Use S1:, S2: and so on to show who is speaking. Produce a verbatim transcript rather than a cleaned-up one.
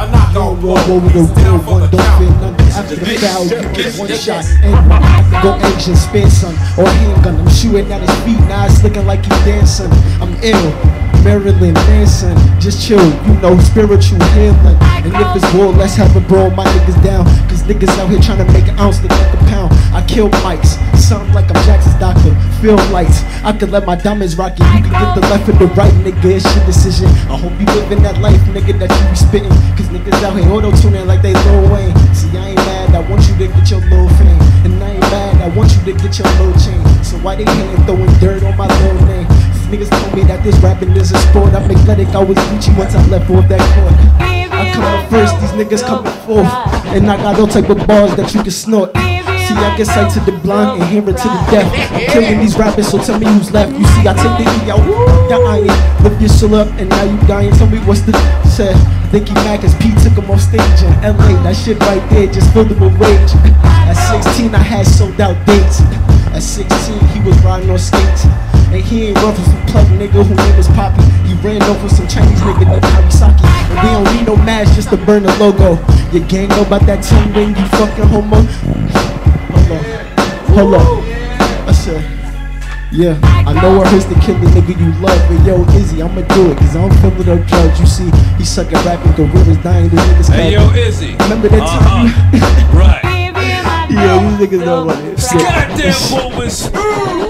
S1: I knock on
S2: roll over the real one, don't fear none. After the foul, you get one shot. And I can go Asian, spin son, or handgun. I'm shooting at his feet, now it's looking like he's dancing. I'm ill, Marilyn Manson, just chill, you know, spiritual healing. And if it's war, let's have a brawl, my niggas down. Cause niggas out here trying to make an ounce look like a pound. I kill mics, something like I'm Jackson's doctor. Feel lights, I could let my diamonds rock it. You can get the left or the right, nigga, it's your decision. I hope you living that life, nigga, that you be spitting. Cause niggas out here auto-tuning like they Lil Wayne. See, I ain't mad, I want you to get your little fame. And I ain't mad, I want you to get your little chain. So why they hating, throwing dirt on my little name? Niggas told me that this rapping is a sport. I'm athletic, I was Gucci once I left off that court. I come out first, these niggas coming fourth. And I got all type of bars that you can snort. See, I get sight to the blind and hear it to the deaf. I'm killing these rappers, so tell me who's left. You see, I take the E out, your iron. Lift your soul up, and now you dying. Tell me what's the set. Think he mad cause P took him off stage in L A. That shit right there just filled him with rage. At sixteen, I had sold out dates. At sixteen, he was riding on skates. And he ain't run for some plug nigga who name was Poppy. He ran over some Chinese nigga named Kawasaki. And we don't need no mask just to burn the logo. Your gang know about that tongue ring, you fucking homo. Hold on, hold on. I said, yeah, I know it hurts to kill the nigga you love, but yo, Izzy, I'ma do it, cause I don't feel with no drugs. You see, he sucking rapping, gorillas dying, these niggas.
S1: Hey yo, Izzy.
S2: Remember that time?
S1: Uh-huh. Right.
S2: Yeah, these niggas don't want it.
S1: Goddamn moments.